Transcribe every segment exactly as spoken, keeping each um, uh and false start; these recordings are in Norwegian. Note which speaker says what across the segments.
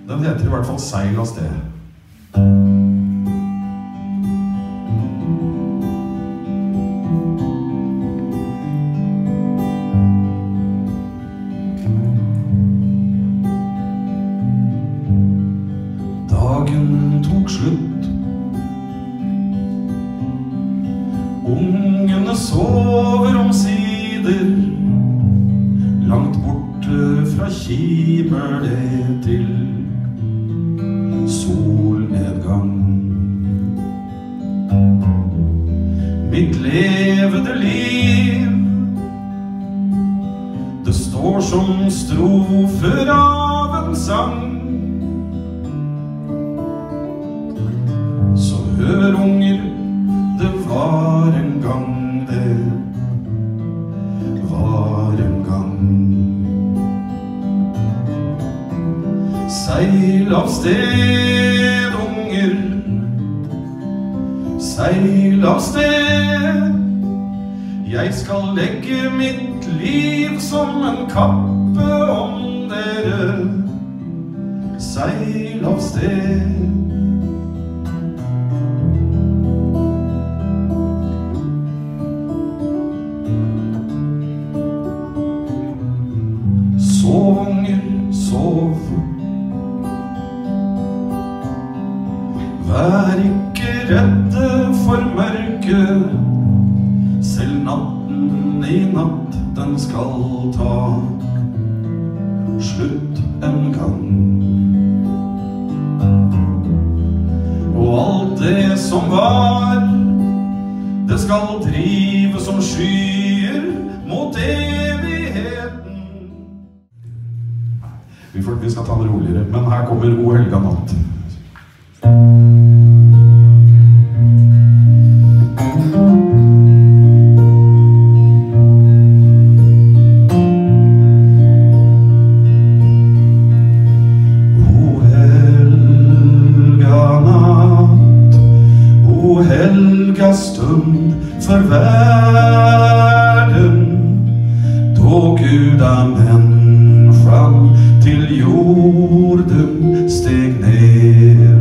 Speaker 1: Den heter i hvert fall Seil av sted. Dagen tok slutt. Ungene sover omsider. Langt borte fra kimer det til solnedgang. Mitt levede liv, det står som strofer av en sang. Så hør unger, det var en gang, det var en gang. Seil av sted, unger, seil av sted. Jeg skal legge mitt liv som en kappe om dere. Seil av sted. Sov, unger, sov. Vær ikke redde for mørket. Selv natten i natt, den skal ta slutt en gang. Og alt det som var, det skal drive som skyer mot evigheten. Vi, får, vi skal ta det roligere, men her kommer O helga natt. O helga natt, o helga stund for verden, då Gud av människan til jorden steg ner.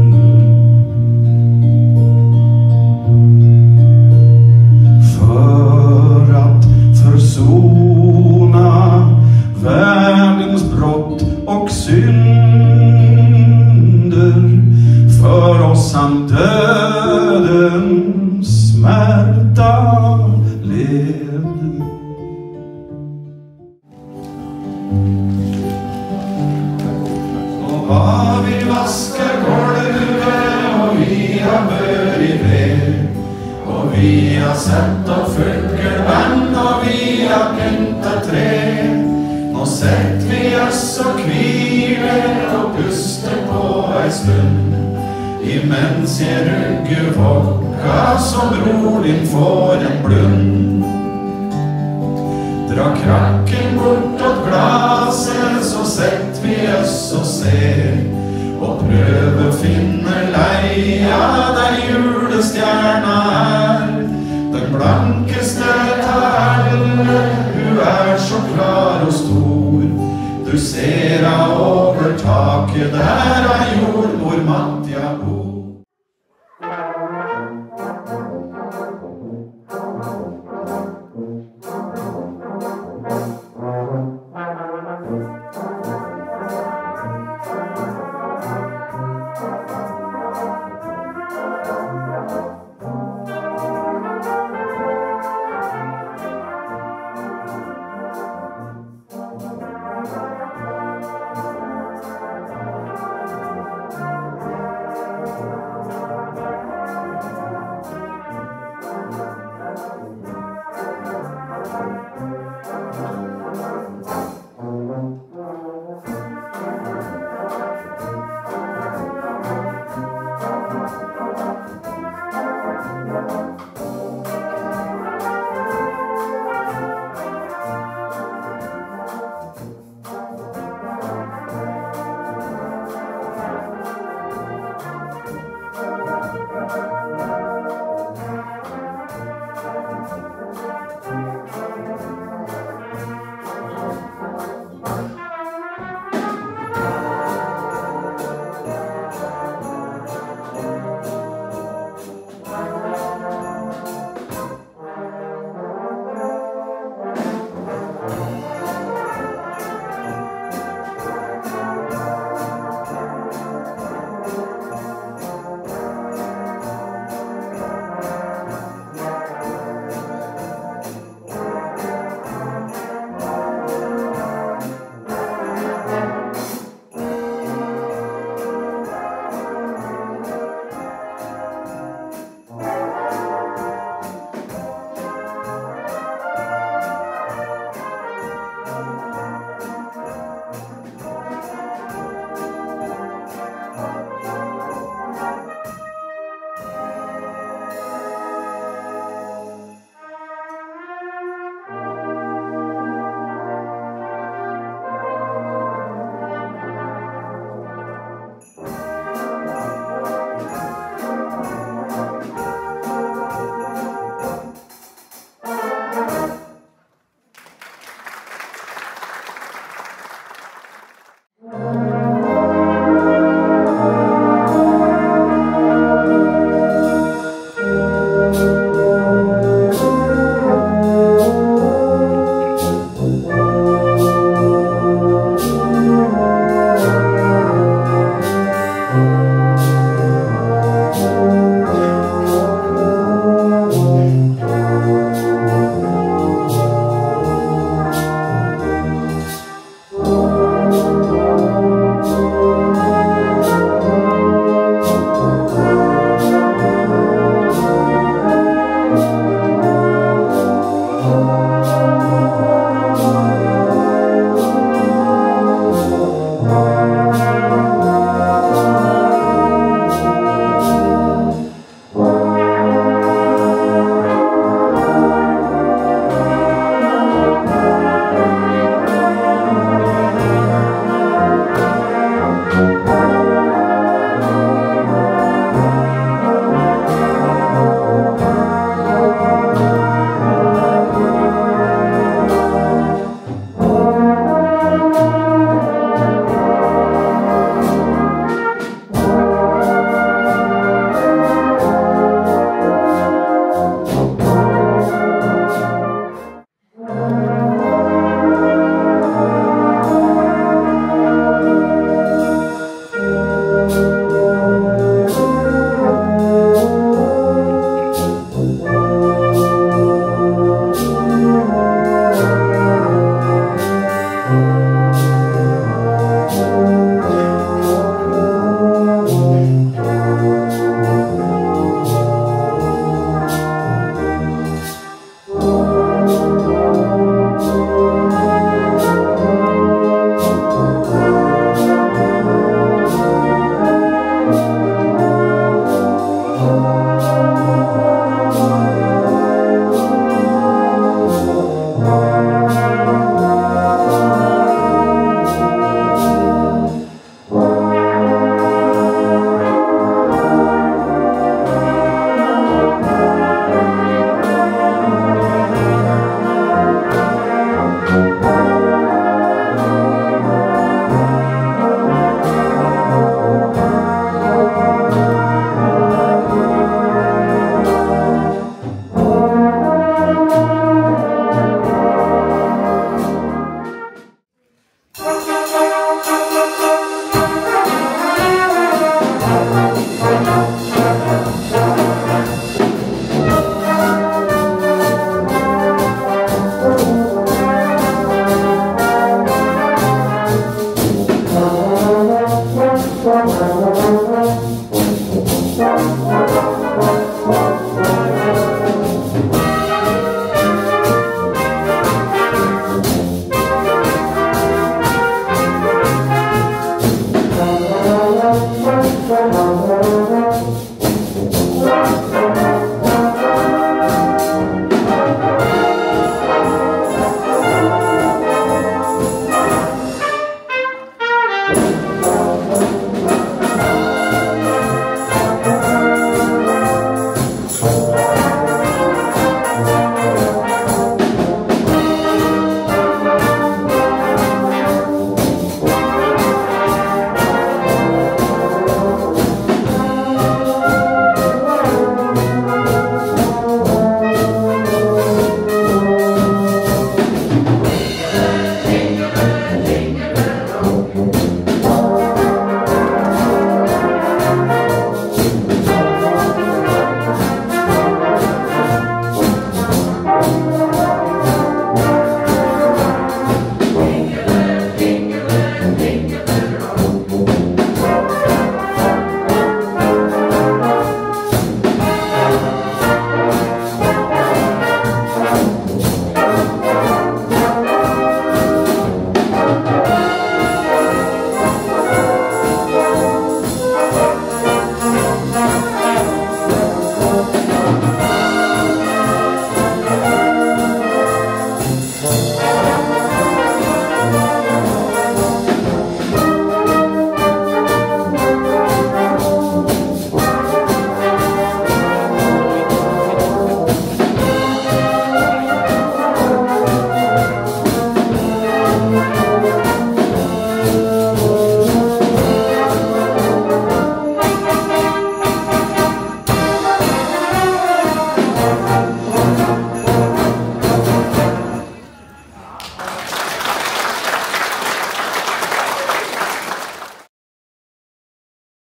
Speaker 1: För att försona världens brott och synder, för oss han dödens smärta led. Og vi vasker gulvet, og vi har bør i ved, og vi har sett og fuggelband, og vi har pyntet tre. Nå sett vi oss og hviler og puster på ei stund, imens jeg rugger vokka som bror din får en blund. Dra krakken bort åt glaset, så sett vi oss og ser, og prøve finne leia der julestjerna er. Den blankeste av alle, hun er så klar og stor. Du ser av over taket der av jordmor Matja bor. Thank you.